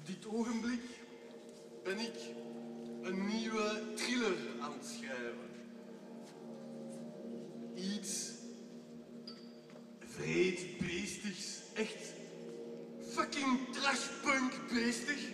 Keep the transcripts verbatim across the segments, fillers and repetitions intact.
dit ogenblik ben ik een nieuwe thriller aan het schrijven. Iets vreed beestigs, echt fucking trashpunk beestig.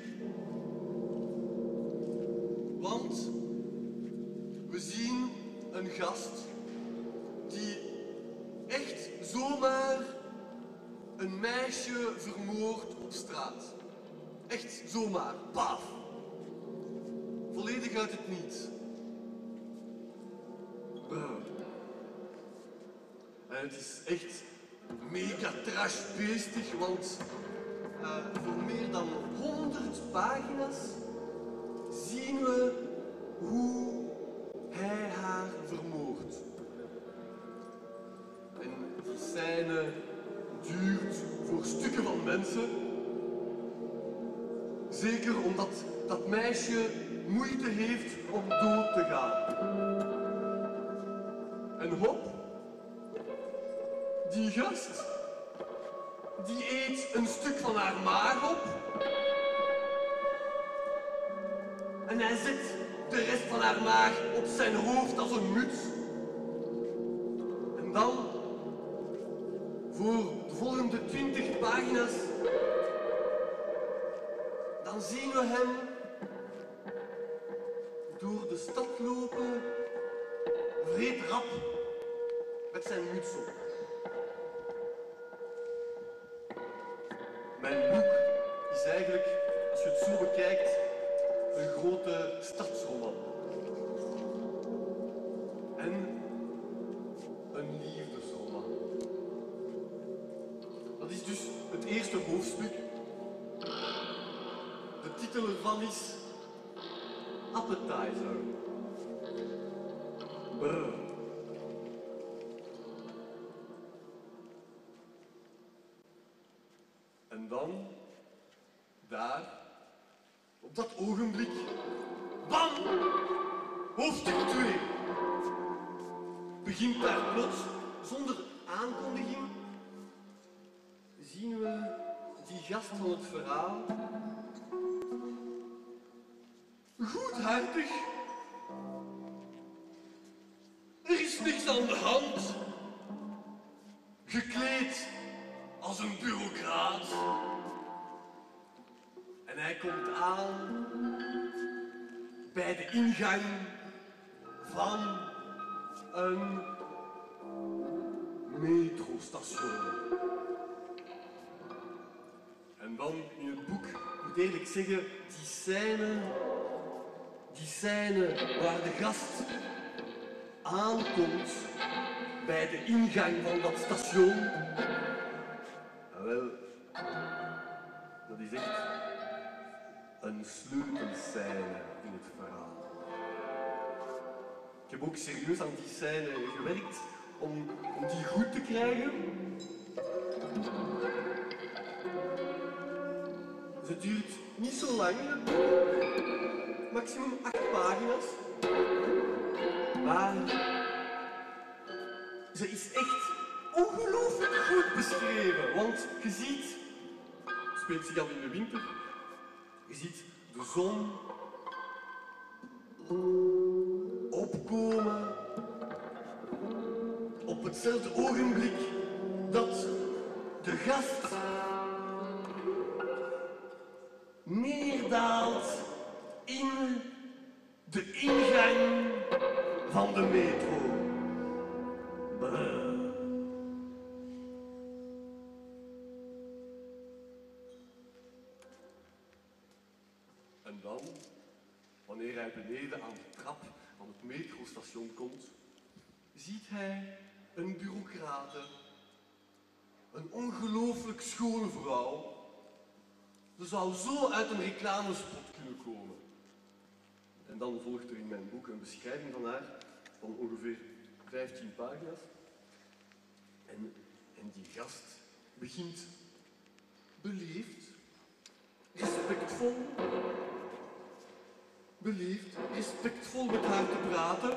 Want we zien een gast die echt zomaar een meisje vermoordt op straat. Echt zomaar, paf. Volledig uit het niets. Bro. En het is echt mega trashbeestig, want uh, voor meer dan honderd pagina's zien we hoe hij haar vermoordt. En die scène duurt voor stukken van mensen. Zeker omdat dat meisje moeite heeft om dood te gaan. En hop, die gast, die eet een stuk van haar maag op. En hij zet de rest van haar maag op zijn hoofd als een muts. En dan, voor de volgende twintig pagina's, dan zien we hem door de stad lopen, vreed rap, met zijn muts op. Mijn boek is eigenlijk, als je het zo bekijkt, een grote stadsroman. En een liefdesroman. Dat is dus het eerste hoofdstuk. De titel ervan is Appetizer. Brr. En dan, daar, op dat ogenblik, bam! Hoofdstuk twee. Begint daar plots, zonder aankondiging, zien we die gast van het verhaal goedhartig. Er is niks aan de hand. Gekleed als een bureaucraat. En hij komt aan bij de ingang van een metrostation. En dan in het boek, ik moet eerlijk zeggen, die scène, die scène waar de gast aankomt bij de ingang van dat station. Wel, dat is echt een sleutelscène in het verhaal. Ik heb ook serieus aan die scène gewerkt om, om die goed te krijgen. Ze duurt niet zo lang, maximum acht pagina's. Maar ze is echt ongelooflijk goed beschreven. Want je ziet, het speelt zich af in de winter, je ziet de zon opkomen op hetzelfde ogenblik dat de gast neerdaalt in de ingang van de metro. Brrr. En dan, wanneer hij beneden aan de trap van het metrostation komt, ziet hij een bureaucrate, een ongelooflijk schone vrouw. Ze zou zo uit een reclamespot kunnen komen. En dan volgt er in mijn boek een beschrijving van haar van ongeveer vijftien pagina's. En, en die gast begint beleefd, respectvol, beleefd, respectvol met haar te praten.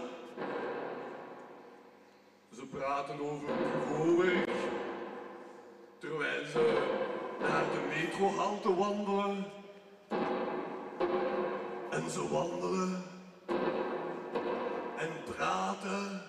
Ze praten over bureauwerk, terwijl ze naar de metrohalte wandelen. En ze wandelen en praten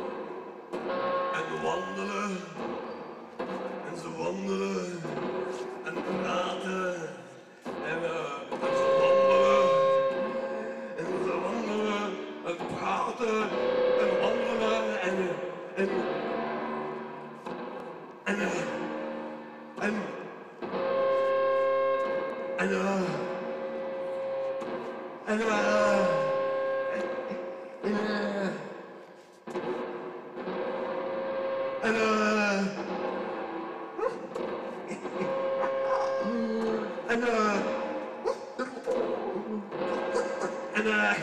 en wandelen en ze wandelen en praten en, uh, en ze wandelen en ze wandelen en praten en wandelen en en en uh, en en uh, en uh, en uh, en uh, en uh, en uh,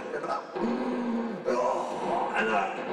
en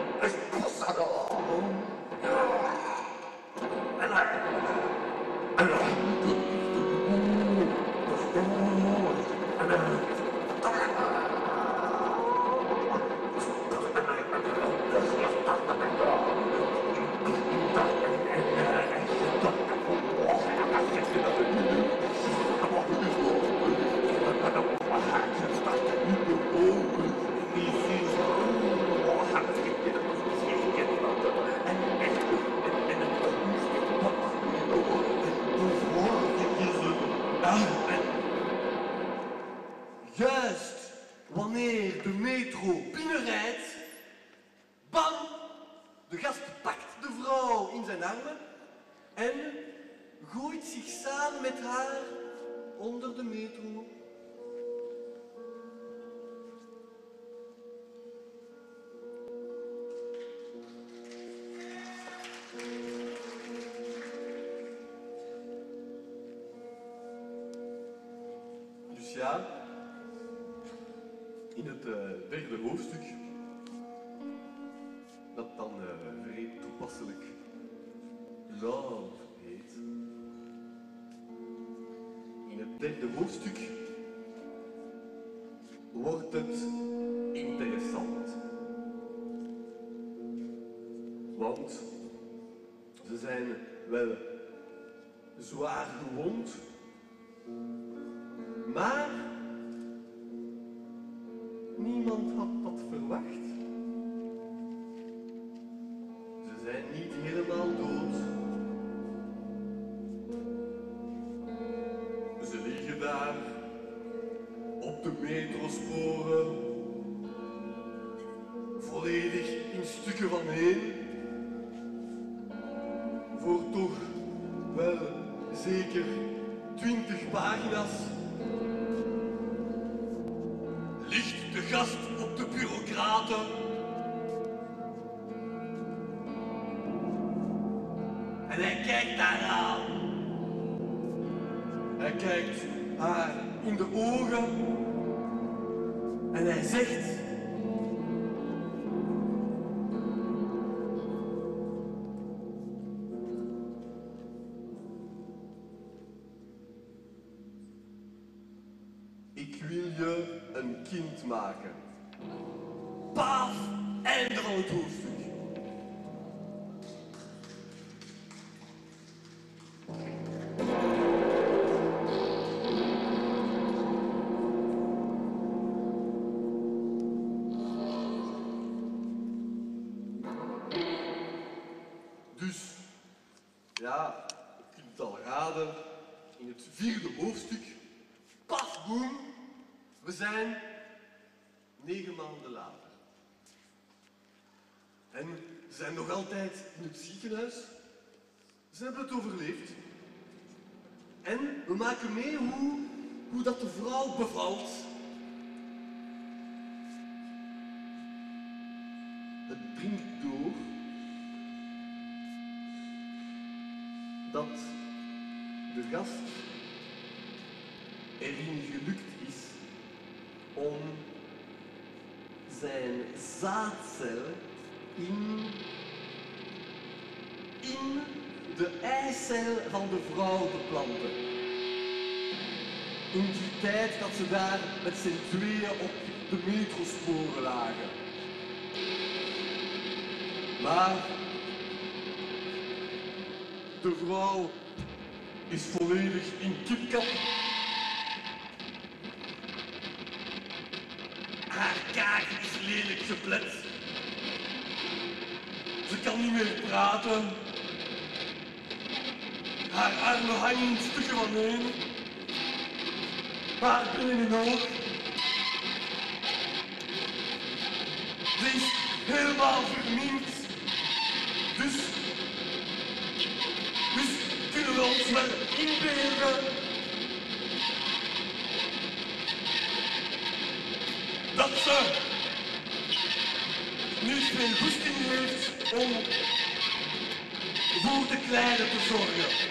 Juist wanneer de metro binnenrijdt, bam, de gast pakt de vrouw in zijn armen en gooit zich samen met haar onder de metro. Dus ja, in het uh, derde hoofdstuk, dat dan uh, vrij toepasselijk Love heet. In het derde hoofdstuk wordt het interessant. Want ze zijn wel zwaar gewond, maar niemand had dat verwacht. Ze zijn niet helemaal dood. Ze liggen daar op de metrosporen, volledig in stukken vaneen, voor toch wel zeker twintig pagina's. Ligt de gast op de bureaucraten. En hij kijkt haar aan. Hij kijkt haar in de ogen. En hij zegt: ik wil je een kind maken. Paf! Einde van het hoofdstuk. Dus, ja, je kunt het al raden, in het vierde hoofdstuk, paf, boem, we zijn negen maanden later. En ze zijn nog altijd in het ziekenhuis. Ze hebben het overleefd. En we maken mee hoe, hoe dat de vrouw bevalt. Het dringt door dat de gast erin gelukt is om zijn zaadcel in, in de eicel van de vrouw te planten. In die tijd dat ze daar met z'n tweeën op de metrosporen lagen. Maar de vrouw is volledig in kipkap. kaak is lelijk geplet. Ze kan niet meer praten. Haar armen hangen in stukken van heen. Haar billen in oog. Ze is helemaal verminkt. Dus, dus kunnen we ons wel inbeelden dat ze nu veel goesting heeft om voor de kleine te zorgen.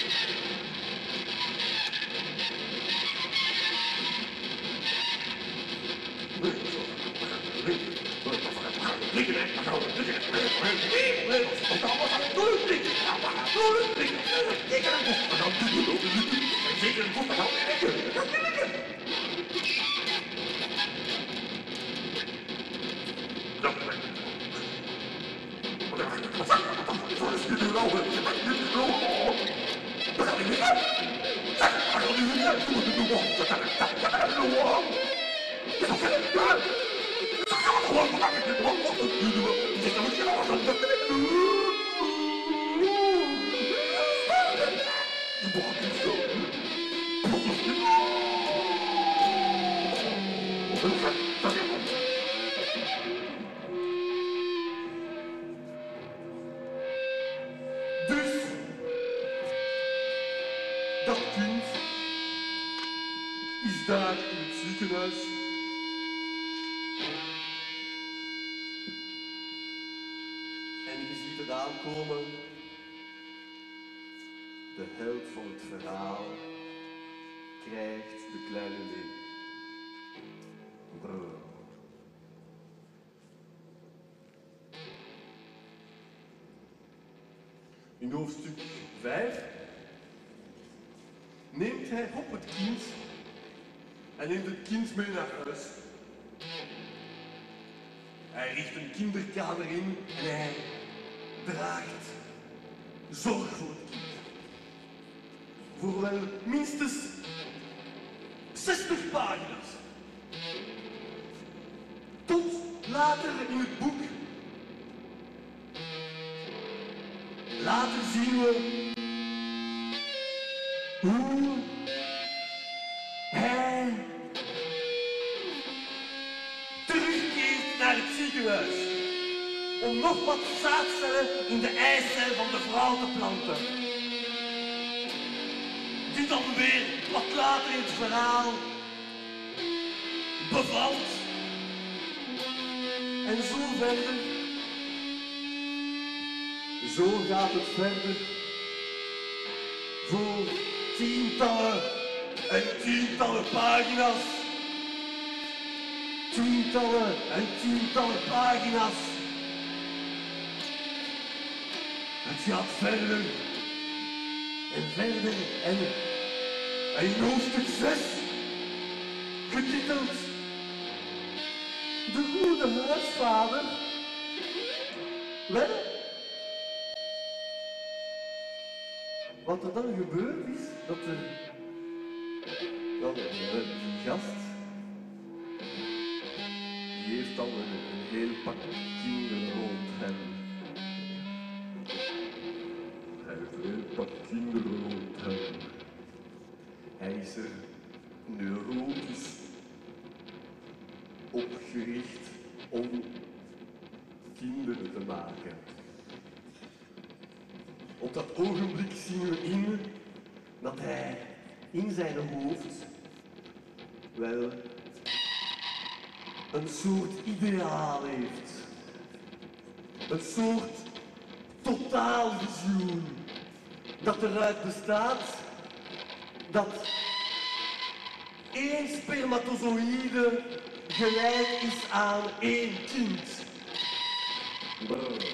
Dus, dat kind is daar in het ziekenhuis. En je ziet het aankomen. De held van het verhaal krijgt de kleine Lee. Brrr. In hoofdstuk vijf neemt hij op het kind en neemt het kind mee naar huis. Hij richt een kinderkamer in en hij draagt zorg voor het kind. Voor wel minstens zestig pagina's. Tot later in het boek. Later zien we hoe hij terugkeert naar het ziekenhuis om nog wat zaadcellen in de eicel van de vrouw te planten. Die dan weer wat later in het verhaal bevalt. En zo verder. Zo gaat het verder voor tientallen en tientallen pagina's. Tientallen en tientallen pagina's. Het gaat verder en verder en, en in hoofdstuk zes, getiteld De Goede Huisvader. Wel, wat er dan gebeurt is dat er dan een gast, die heeft dan een, een heel pak kinderen rond hem. Hij heeft een heel pak kinderen rond hem. Hij is er neurotisch opgericht om kinderen te maken. Op dat ogenblik zien we in dat hij in zijn hoofd wel een soort ideaal heeft. Een soort totaalvisioen dat eruit bestaat dat één spermatozoïde gelijk is aan één kind. Brrr.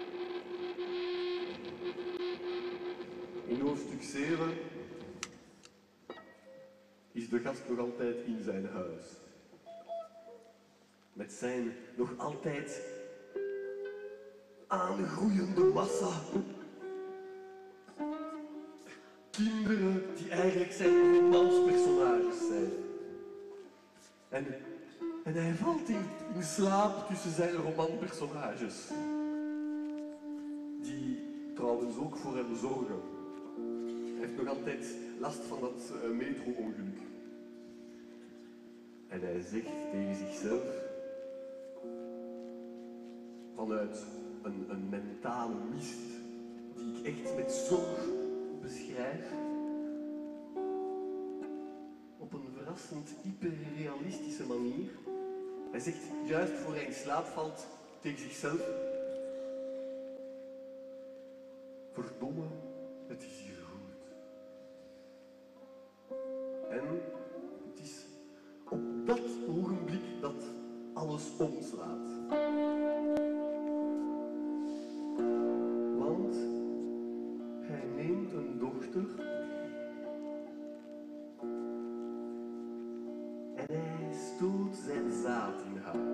In hoofdstuk zeven is de gast nog altijd in zijn huis. Met zijn nog altijd aangroeiende massa. Kinderen die eigenlijk zijn romanspersonages zijn. En, en hij valt in, in slaap tussen zijn romanpersonages. Die trouwens ook voor hem zorgen. Hij heeft nog altijd last van dat uh, metro-ongeluk. En hij zegt tegen zichzelf, vanuit een, een mentale mist, die ik echt met zorg beschrijf, op een verrassend hyperrealistische manier. Hij zegt, juist voor hij in slaap valt, tegen zichzelf, verdomme, het is hier goed. En het is op dat ogenblik dat alles omslaat. Want hij neemt een dochter en hij stoot zijn zaad in haar.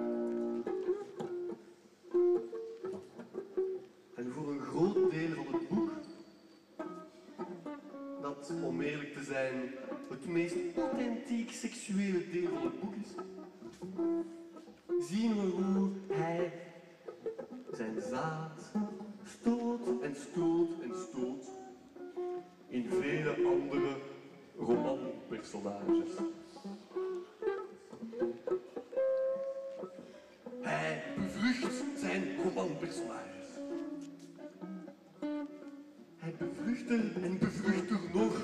En voor een groot deel van het boek, dat om eerlijk te zijn het meest authentiek seksuele deel van het boek is, zien we hoe hij zijn zaad stoot en stoot en stoot in vele andere romanpersonages. Hij bevrucht zijn romanpersonages. Hij bevrucht er en bevrucht er nog.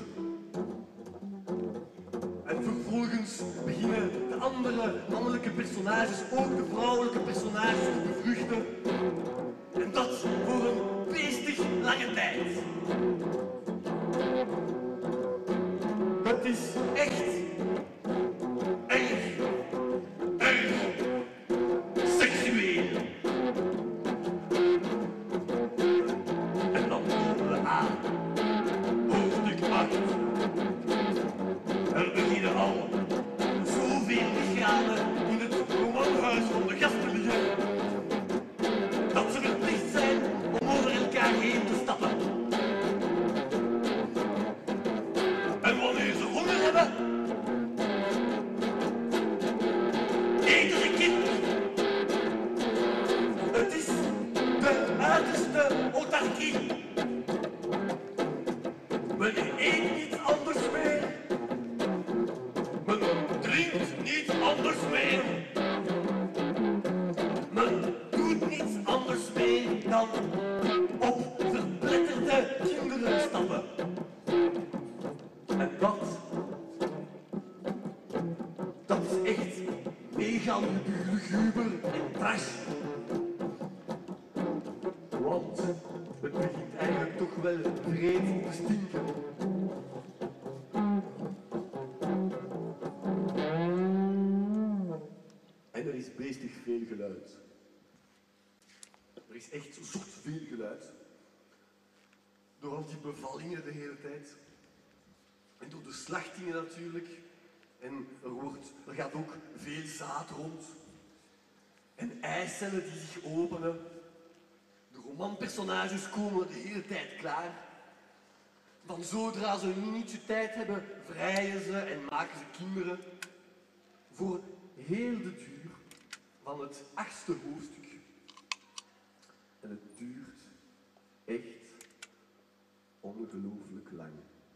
En vervolgens beginnen de andere mannelijke personages ook de vrouwelijke personages te bevruchten. En dat voor een beestig lange tijd. Het is echt erg, erg seksueel. En dan komen we aan. Hoofdstuk acht. Er beginnen al zoveel lichamen in het romanhuis van de gast te liggen, dat ze verplicht zijn om over elkaar heen te stappen. En wanneer ze honger hebben, eten ze kind. Het is de uiterste autarkie. Men eet niet anders meer. Men drinkt niet anders meer. Men doet niets anders meer dan op verpletterde kinderen stappen. En dat, dat is echt mega luguber en trash. Want het begint eigenlijk toch wel vreed te stinken. En er is beestig veel geluid. Er is echt zot veel geluid. Door al die bevallingen de hele tijd. En door de slachtingen natuurlijk. En er, wordt, er gaat ook veel zaad rond. En eicellen die zich openen. De romanpersonages komen de hele tijd klaar. Van zodra ze een minuutje tijd hebben, vrijen ze en maken ze kinderen. Voor heel de duur van het achtste hoofdstuk. En het duurt echt ongelooflijk lang.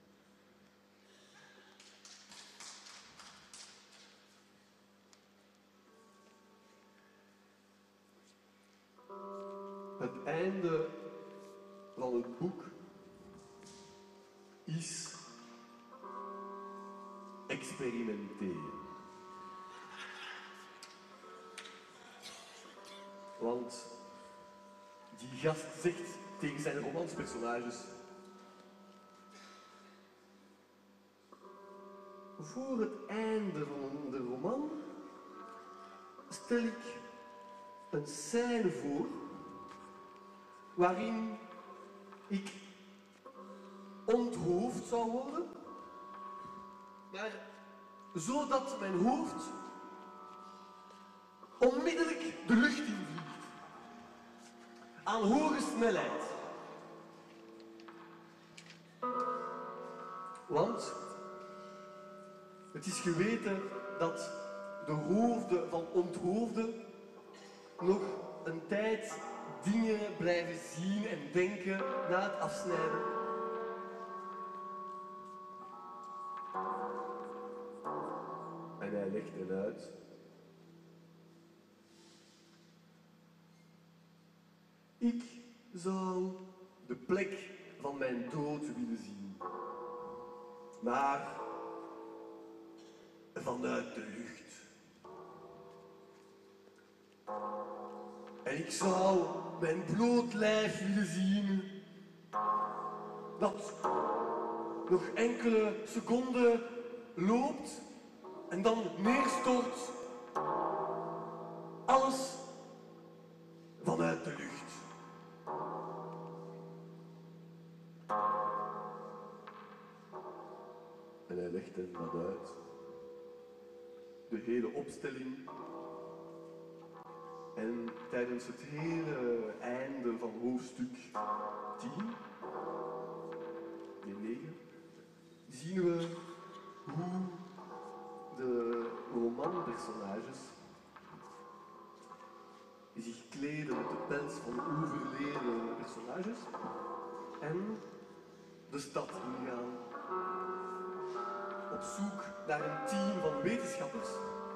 Het einde van het boek is experimenteren. Want die gast zegt tegen zijn romanspersonages: voor het einde van de roman stel ik een scène voor waarin ik onthoofd zou worden, maar zodat mijn hoofd onmiddellijk de lucht invliegt. Aan hoge snelheid. Want het is geweten dat de hoofden van onthoofden nog een tijd dingen blijven zien en denken na het afsnijden. En hij legt hen uit. Ik zou de plek van mijn dood willen zien. Maar vanuit de lucht. En ik zou mijn bloot lijf willen zien dat nog enkele seconden loopt en dan neerstort. Alles vanuit de lucht. En hij legt hen dat uit. De hele opstelling. En tijdens het hele einde van hoofdstuk tien, nee, negen, zien we hoe de romanpersonages zich kleden met de pels van overleden personages en de stad ingaan. Op zoek naar een team van wetenschappers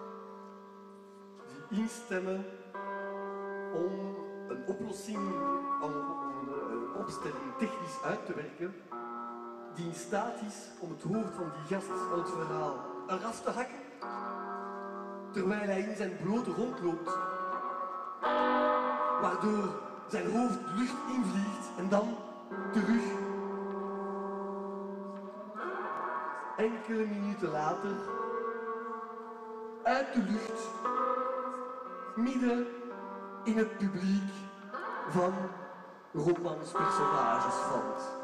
die instemmen om een oplossing, om een opstelling technisch uit te werken die in staat is om het hoofd van die gast van het verhaal eraf te hakken terwijl hij in zijn blote rondloopt, waardoor zijn hoofd de lucht invliegt en dan terug. Enkele minuten later, uit de lucht, midden in het publiek van romanspersonages valt.